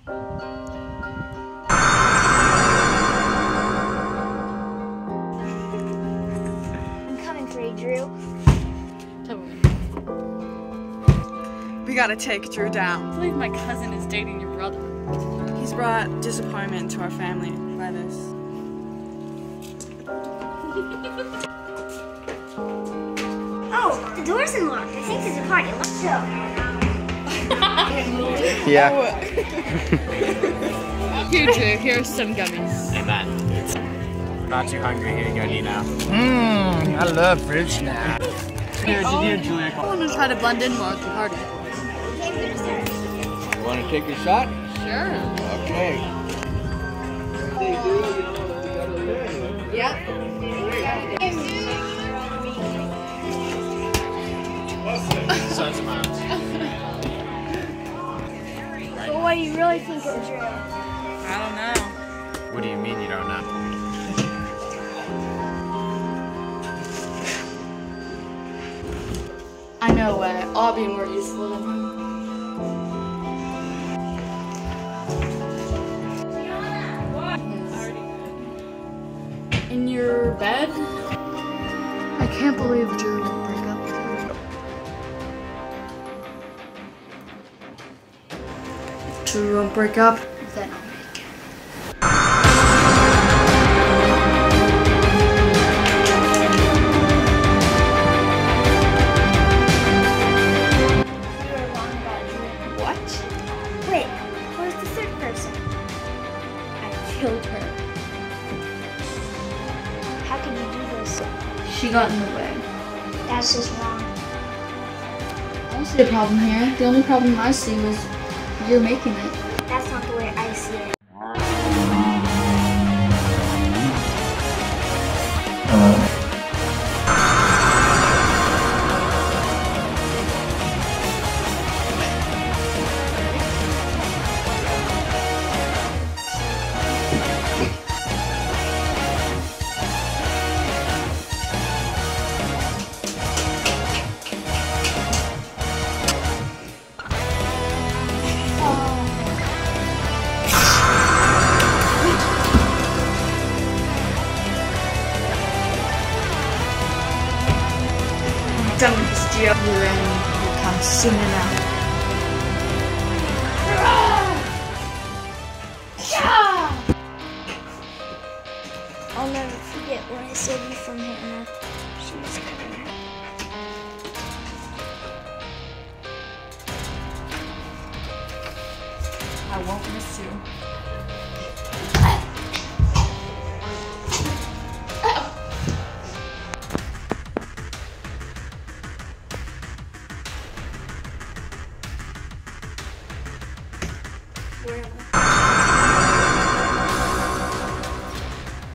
I'm coming for you, Drew. We gotta take Drew down. I believe my cousin is dating your brother. He's brought disappointment to our family by this. Oh, the door's unlocked. I think there's a party. Let's go. Yeah. Here, Drew, here's some gummies. Amen. Not too hungry. Here you go, Nina. I love fruit snacks. Here's Julia. I want to try to blend in more at the party. You want to take a shot? Sure. Okay. Yep. Sun smiles. So what do you really think of Drew? I don't know. What do you mean you don't know? I know a way. I'll be more useful than him. In your bed? I can't believe Drew won't break up with her. If Drew won't break up, then I'll make it. You were wrong about Drew. What? Wait, where's the third person? I killed her. How could you do this? She got in the way. That's just wrong. I don't see a problem here. The only problem I see was you're making it. That's not the way I see it. Done with this, Gio. Your end will come soon enough. I'll never forget when I saved you from Hannah. She was coming. I won't miss you. Where am I?